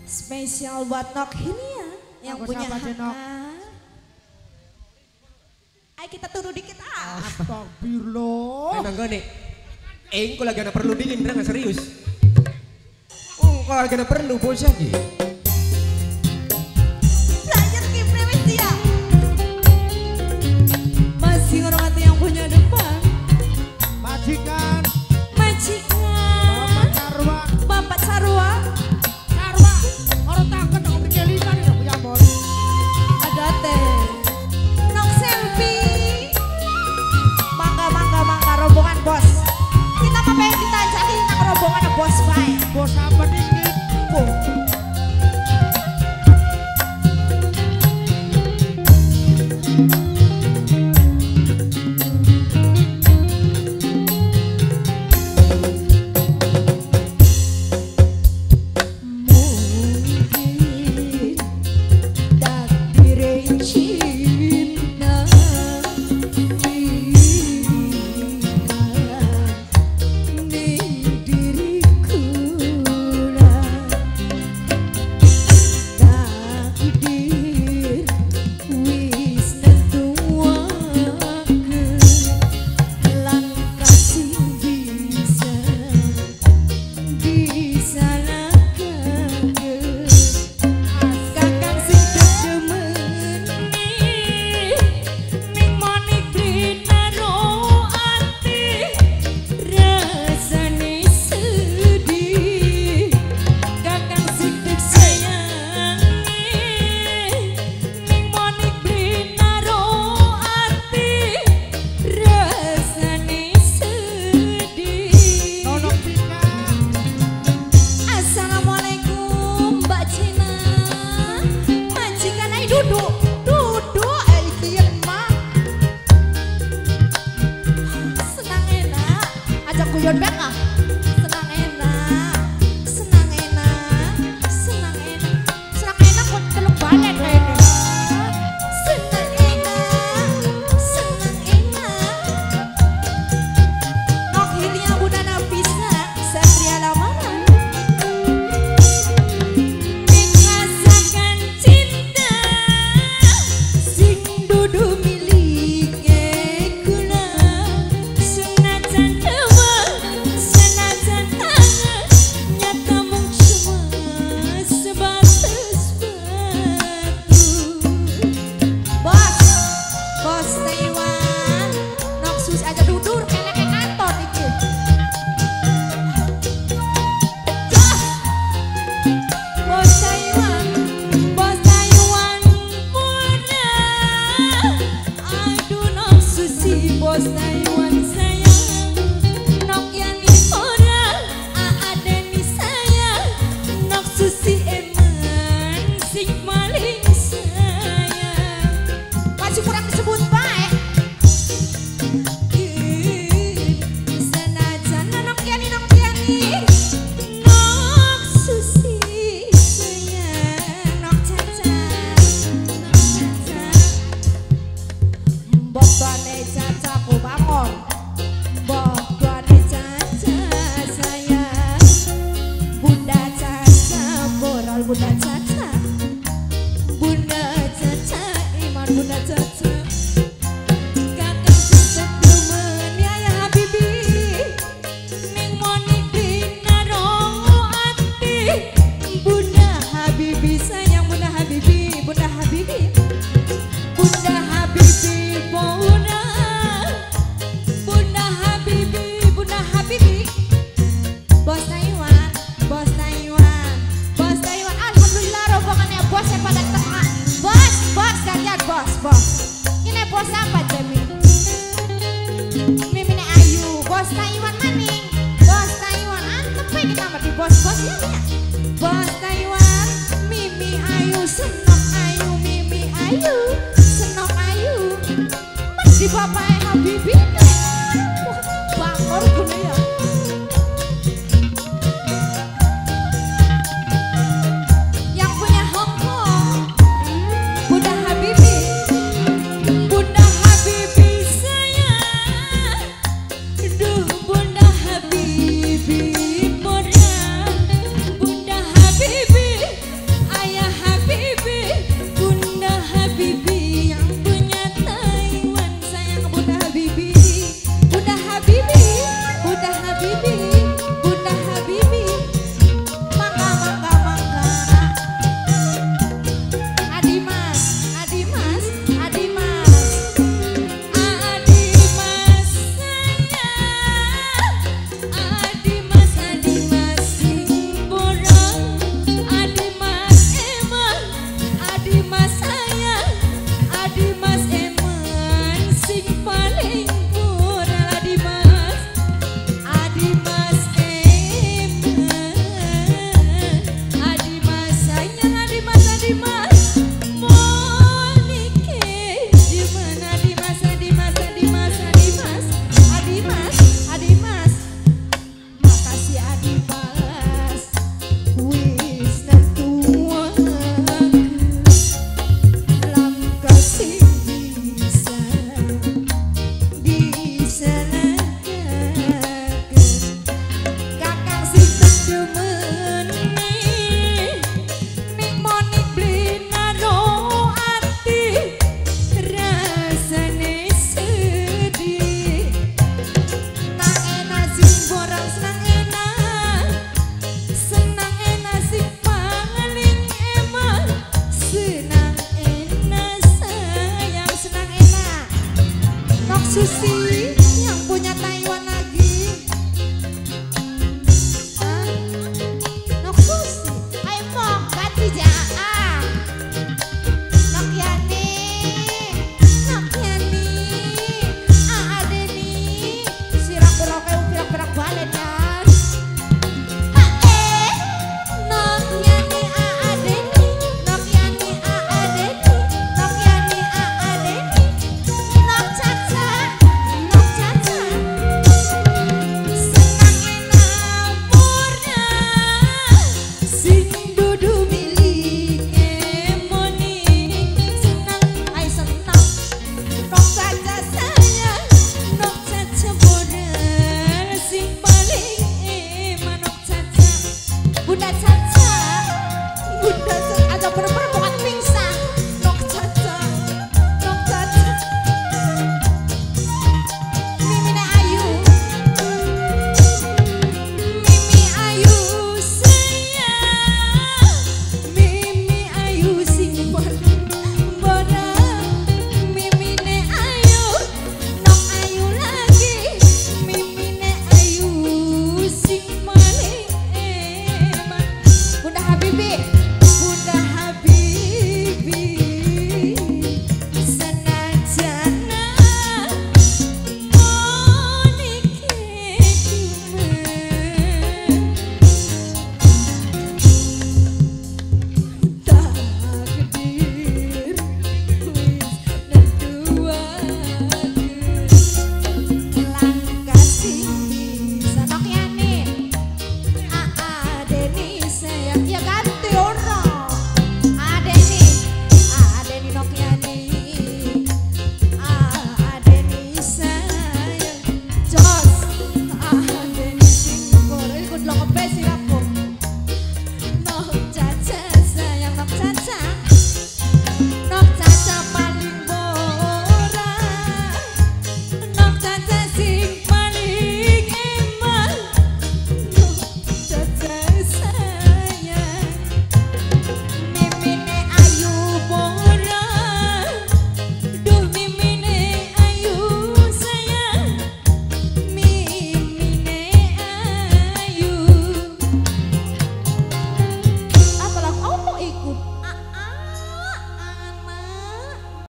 Spesial buat Nok ini ya, yang Aku punya siapa, hak. Nok? Ayo kita turun dikit ah. Astagfirullah. Emang gue nih, kok lagi ada perlu dingin, bener gak serius? Oh, kalau lagi ada perlu, bos lagi. Belajar kiprah wis dia. Masih orang hati yang punya depan. Majikan. Majikan. Bapak Sarwa. Bapak Sarwa. Sarwa. Orang takut aku bikin lima nih punya bos. Ada teh. Nok selfie. Mangga rombongan bos. Kita mau pengen kita jadi nak rombongan bos baik. Bos apa dikit? Guyon bek ah. Senang enak. Senang enak. Senang enak. Senang enak kok teluk balen kayaknya. Senang enak. Senang enak. Nok hilinya Bunda Nafisa Satria Lamaran. Merasakan cinta sing dudu milik kula. Senajan Bos Taiwan sayang, Nok Yani orang, Aadeni sayang, Nok Susi eman, sing paling sayang. Masih kurang disebut baik. Senajan Nok Yani, Nok Susi sayang, Nok Caca, Mbok Bane Caca. Bangun, Bokone Caca sayang, Bunda Caca, moral Bunda Caca, Bunda Caca, iman Bunda Caca, kakak setemen ya Habibi, ning monik dinarong ati, Bunda Habibi sayang, Bunda Habibi, Bunda Habibi, Bunda Habibi, Bunda Habibi, Bos Taiwan, Bos Taiwan, Bos Taiwan. Alhamdulillah rombongannya bos yang pada tengah. Bos kalian bos. Ini bos apa Jemi? Mimine Ayu, Bos Taiwan maning, Bos Taiwan. Antep kita di bos-bos ya. Bos Taiwan, Mimi Ayu, Senok Ayu, Mimi Ayu, Senok Ayu. Mas di bapaknya Habibi. Bangor gini ya. Yang punya Hongkong, Bunda Habibi. kudu